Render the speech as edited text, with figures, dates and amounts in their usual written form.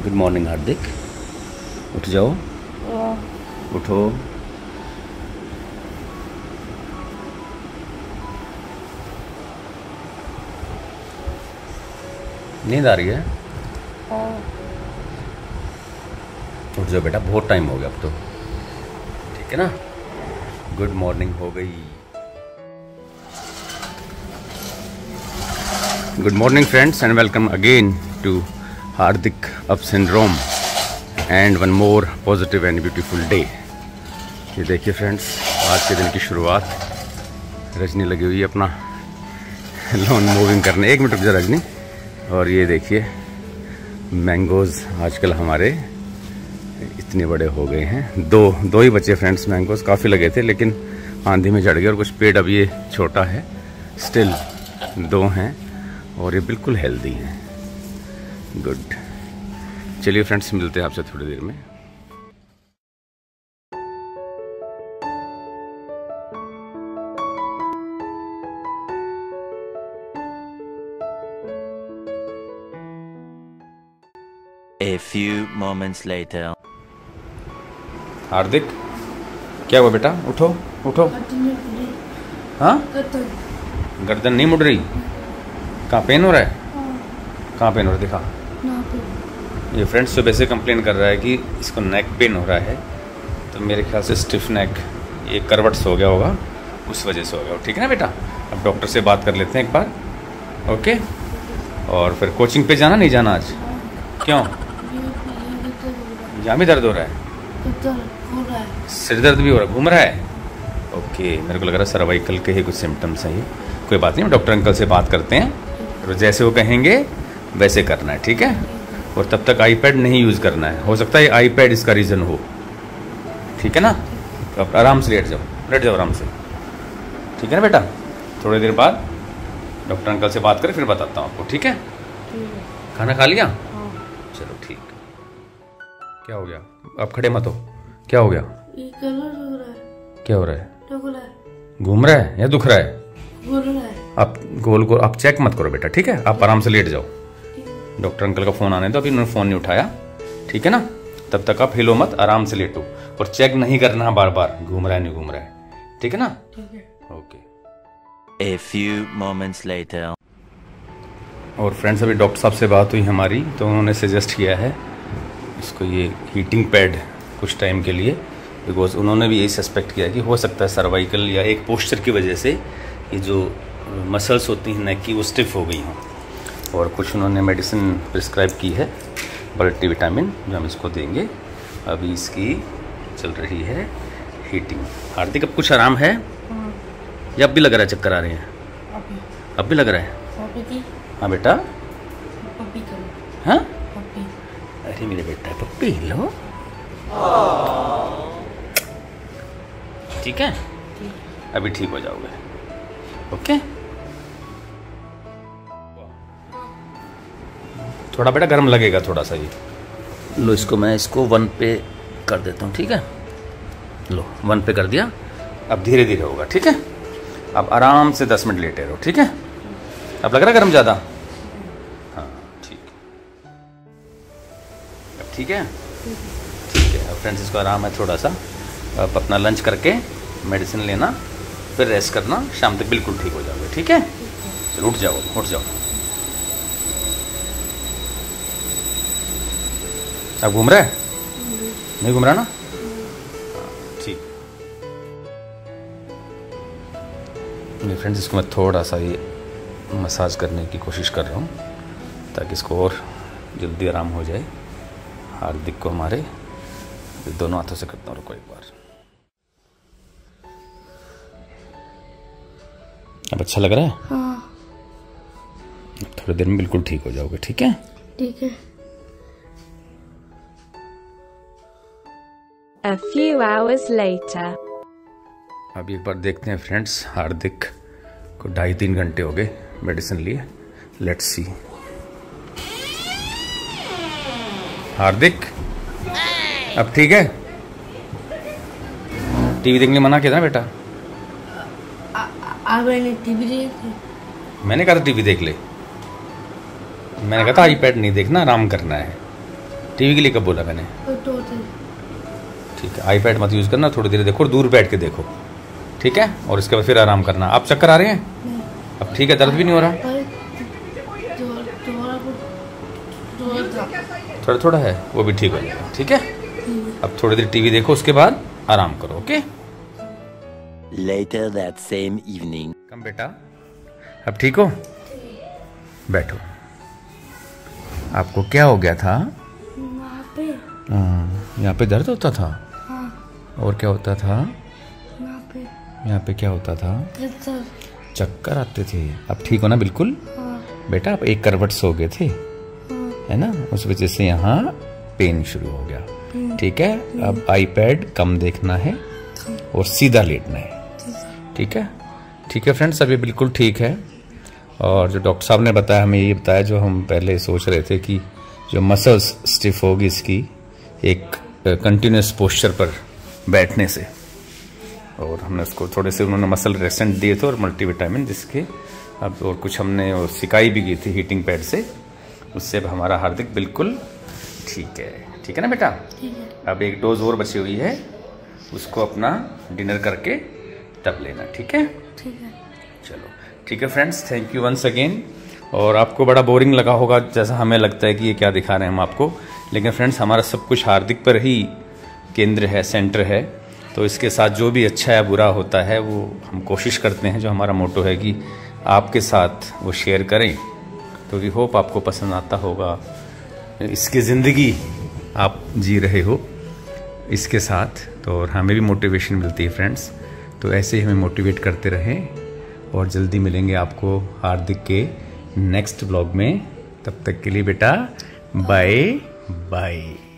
Good morning हार्दिक, उठ जाओ, उठो। नींद आ रही है? उठ जाओ बेटा, बहुत टाइम हो गया अब तो, ठीक है ना। गुड मॉर्निंग हो गई। Good morning friends and welcome again to Hardik up syndrome and one more positive and beautiful day. ये देखिए फ्रेंड्स, आज के दिन की शुरुआत रजनी लगी हुई है अपना लॉन मूविंग करने। 1 मिनट रुक जा रजनी। और ये देखिए मैंगोज़ आजकल हमारे इतने बड़े हो गए हैं। दो ही बचे फ्रेंड्स मैंगोज़, काफ़ी लगे थे लेकिन आंधी में झड़ गए। और कुछ पेड़ अब ये छोटा है, स्टिल 2 हैं और ये बिल्कुल हेल्दी हैं। गुड। चलिए फ्रेंड्स, मिलते हैं आपसे थोड़ी देर में। A few moments later. हार्दिक, क्या हुआ बेटा? उठो उठो। हाँ, गर्दन नहीं मुड़ रही? कहाँ पेन हो रहा है? कहाँ पेन हो रहा है? दिखा। ये फ्रेंड्स सुबह से कंप्लेन कर रहा है कि इसको नेक पेन हो रहा है, तो मेरे ख्याल से स्टिफ नेक, ये करवट्स हो गया होगा, उस वजह से हो गया। ठीक है ना बेटा, अब डॉक्टर से बात कर लेते हैं एक बार, ओके। और फिर कोचिंग पे जाना, नहीं जाना आज? क्यों? यहाँ भी दर्द हो रहा है? सिर दर्द भी हो रहा है, घूम रहा है? ओके, मेरे को लग रहा है सर्वाइकल के ही कुछ सिम्टम्स हैं ये। कोई बात नहीं, डॉक्टर अंकल से बात करते हैं, और जैसे वो कहेंगे वैसे करना है, ठीक है। और तब तक आईपैड नहीं यूज़ करना है, हो सकता है आईपैड इसका रीज़न हो, ठीक है ना। तो आप आराम से लेट जाओ आराम से, ठीक है ना बेटा। थोड़ी देर बाद डॉक्टर अंकल से बात करें, फिर बताता हूँ आपको, ठीक है। खाना खा लिया? चलो ठीक। क्या हो गया? आप खड़े मत हो, क्या हो गया? क्या हो रहा है? घूम रहा है या दुख रहा है? आप गोल आप चेक मत करो बेटा, ठीक है। आप आराम से लेट जाओ। डॉक्टर अंकल का फ़ोन आने दो, अभी उन्होंने फ़ोन नहीं उठाया, ठीक है ना। तब तक आप हिलो मत, आराम से लेटो, और चेक नहीं करना बार बार घूम रहा है नहीं घूम रहा है, ठीक है ना। Okay. A few moments later. और फ्रेंड्स, अभी डॉक्टर साहब से बात हुई हमारी, तो उन्होंने सजेस्ट किया है इसको ये हीटिंग पैड कुछ टाइम के लिए, बिकॉज उन्होंने भी यही सस्पेक्ट किया कि हो सकता है सर्वाइकल या एक पोस्चर की वजह से ये जो मसल्स होती हैं नेक की, वो स्टिफ हो गई हों। और कुछ उन्होंने मेडिसिन प्रिस्क्राइब की है, मल्टीविटामिन, जो हम इसको देंगे। अभी इसकी चल रही है हीटिंग। हार्दिक, अब कुछ आराम है या अब भी लग रहा है चक्कर आ रहे हैं? अब भी लग रहा है? हाँ बेटा। हाँ, अरे मेरे बेटा, पप्पी लो, ठीक है। अभी ठीक हो जाओगे, ओके। थोड़ा बेटा गर्म लगेगा थोड़ा सा, ये लो, इसको मैं 1 पे कर देता हूँ, ठीक है। लो 1 पे कर दिया, अब धीरे धीरे होगा, ठीक है। अब आराम से 10 मिनट लेटे रहो, ठीक है। अब लग रहा है गर्म ज़्यादा? हाँ ठीक, अब ठीक है, ठीक है। अब फ्रेंड्स, इसको आराम है थोड़ा सा। अब अपना लंच करके मेडिसिन लेना, फिर रेस्ट करना, शाम तक बिल्कुल ठीक हो जाओगे, ठीक है। चलो उठ जाओ। अब घूम रहा है? नहीं घूम रहा ना? ठीक। नहीं फ्रेंड्स, इसको मैं थोड़ा सा ये मसाज करने की कोशिश कर रहा हूँ, ताकि इसको और जल्दी आराम हो जाए। हार्दिक को हमारे दोनों हाथों से करता हूँ, रुको एक बार। अब अच्छा लग रहा है? हाँ। थोड़ी देर में बिल्कुल ठीक हो जाओगे, ठीक है। ठीक है। A few hours later. अभी एक बार देखते हैं फ्रेंड्स, हार्दिक को 2.5-3 घंटे हो गए मेडिसिन लिए। Let's see. हार्दिक, अब ठीक है? टीवी देखने मना किया था ना बेटा? मैंने टीवी देखी। मैंने कहा था टीवी देख ले, मैंने कहा था आईपैड नहीं देखना, आराम करना है, टीवी के लिए कब बोला मैंने? ठीक है, आईपैड मत यूज़ करना, थोड़ी देर देखो और दूर बैठ के देखो, ठीक है? और इसके बाद फिर आराम करना। आप चक्कर आ रहे हैं? अब ठीक है, दर्द भी नहीं हो रहा? थोड़ा थोड़ा है, वो भी ठीक हो जाएगा, ठीक है? अब थोड़ी देर टीवी देखो, उसके बाद आराम करो, okay? Later that same evening. Come बेटा, अब ठीक हो? बैठो। आपको क्या हो गया था? यहाँ पे दर्द होता था? और क्या होता था? यहाँ पे क्या होता था? चक्कर आते थे। अब ठीक हो ना बिल्कुल? बेटा आप एक करवट सो गए थे, है ना? उस वजह से यहाँ पेन शुरू हो गया, ठीक है? अब आईपैड कम देखना है और सीधा लेटना है, ठीक है? ठीक है फ्रेंड्स, अभी बिल्कुल ठीक है। और जो डॉक्टर साहब ने बताया, हमें ये बताया जो हम पहले सोच रहे थे कि जो मसल्स स्टिफ होगी इसकी एक कंटिन्यूस पोस्चर पर बैठने से, और हमने उसको थोड़े से उन्होंने मसल रेसेंट दिए थे और मल्टीविटामिन, जिसके अब और कुछ हमने और सिकाई भी की थी हीटिंग पैड से, उससे अब हमारा हार्दिक बिल्कुल ठीक है ना बेटा? ठीक है। अब एक डोज और बची हुई है, उसको अपना डिनर करके तब लेना, ठीक है? ठीक है। चलो ठीक है friends, thank you once again. और आपको बड़ा बोरिंग लगा होगा, जैसा हमें लगता है कि ये क्या दिखा रहे हैं हम आपको, लेकिन फ्रेंड्स हमारा सब कुछ हार्दिक पर ही केंद्र है, सेंटर है। तो इसके साथ जो भी अच्छा या बुरा होता है वो हम कोशिश करते हैं, जो हमारा मोटो है कि आपके साथ वो शेयर करें। तो वी होप आपको पसंद आता होगा, इसकी ज़िंदगी आप जी रहे हो इसके साथ, तो और हमें भी मोटिवेशन मिलती है फ्रेंड्स। तो ऐसे ही हमें मोटिवेट करते रहें, और जल्दी मिलेंगे आपको हार्दिक के नेक्स्ट ब्लॉग में। तब तक के लिए बेटा बाय बाय।